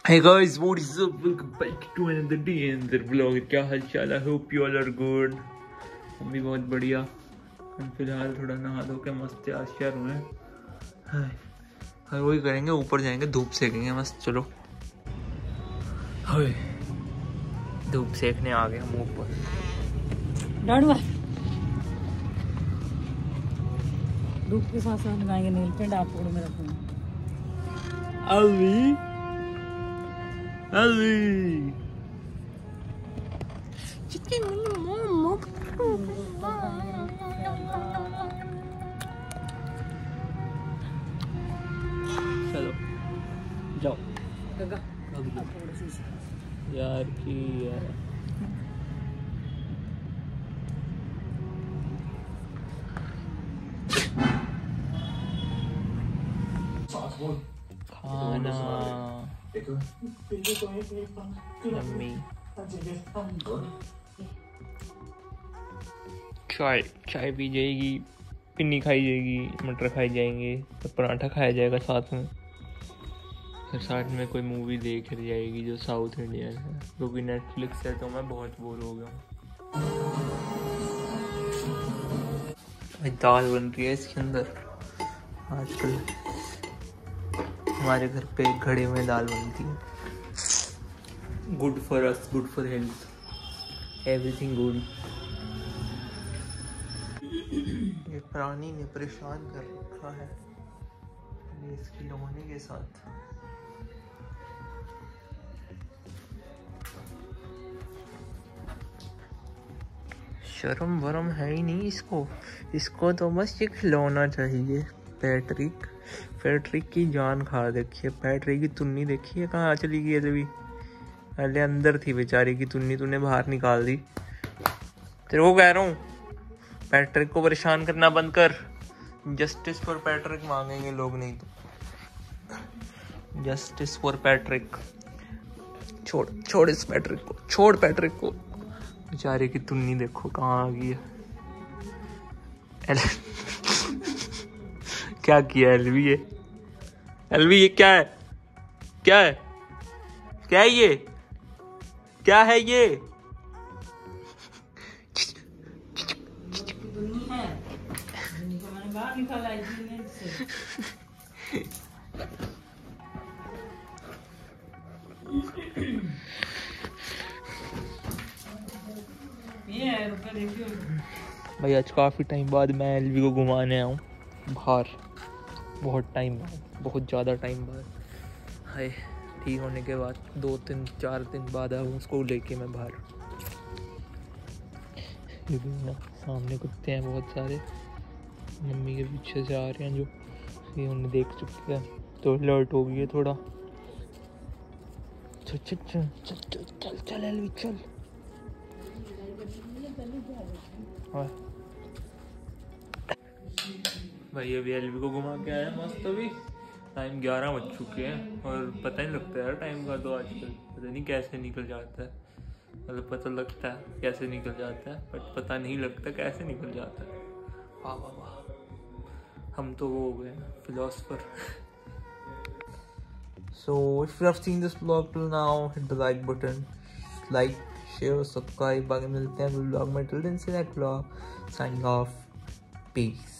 Hey guys, what is up? Welcome back to another day another vlog. क्या हाल चाल है? Hope you all are good. हम भी बहुत बढ़िया. हम फिलहाल थोड़ा नहा धो के मस्त तैयार हुए हैं. और वही करेंगे, ऊपर जाएंगे, धूप सेकेंगे मस्त. चलो. धूप सेकने आ गए हम ऊपर. धूप के साथ साथ लगाएंगे नेल पेंट. आप पकड़ो मेरा फोन. अली चलो जाओ यार की यार. खाना यम्मी. चाय पी जाएगी, पिन्नी खाई जाएगी, मटर खाई जाएंगे, तो पराठा खाया जाएगा साथ में. फिर साथ में कोई मूवी देख जाएगी जो साउथ इंडियन है, क्योंकि नेटफ्लिक्स है तो मैं बहुत बोर हो गया हूँ. दाल बन रही है इसके अंदर. आजकल हमारे घर पे घड़े में दाल बनती है. Good for us, good for health, everything good. ये प्राणी ने परेशान कर रखा है ये इसकी लोहनी के साथ. शर्म वरम है ही नहीं इसको. इसको तो बस ये खिलौना चाहिए. पैट्रिक की जान खा. देखिए पैट्रिक की तुन्नी देखिए कहाँ चली गई. अभी पहले अंदर थी बेचारी की तुन्नी, तूने बाहर निकाल दी. तेरे को कह रहा हूँ पैट्रिक को परेशान करना बंद कर. जस्टिस फॉर पैट्रिक मांगेंगे लोग, नहीं तो जस्टिस फॉर पैट्रिक. छोड़ इस पैट्रिक को, छोड़ पैट्रिक को. बेचारे की तुन्नी देखो कहाँ आ गई है. क्या किया एलवी ये? एलवी ये क्या है? क्या है? क्या है ये? क्या है ये? भाई आज काफ़ी टाइम बाद मैं एलवी को घुमाने आया हूँ बाहर. बहुत टाइम बाद, बहुत ज़्यादा टाइम बाद. हाय ठीक होने के बाद 2-3-4 दिन बाद आया हूँ उसको लेके मैं बाहर. ये भी ना सामने कुत्ते हैं बहुत सारे, मम्मी के पीछे से आ रहे हैं जो ये उन्हें देख चुके हैं तो अलर्ट हो गई है थोड़ा. चल चल चल चल चल चल चल एलवी चल. भाई अभी एलवी को घुमा के आया मस्त. अभी टाइम 11 बज चुके हैं और पता नहीं लगता यार टाइम का. तो आजकल पता नहीं कैसे निकल जाता है. मतलब पता लगता है कैसे निकल जाता है, बट पता नहीं लगता कैसे निकल जाता है. वाह वाह वाह, हम तो वो हो गए ना philosopher. So if you have seen this vlog till now, hit the like button, like, share, subscribe. बाकी मिलते हैं vlog में. Till then, see that vlog. Signing off. Peace.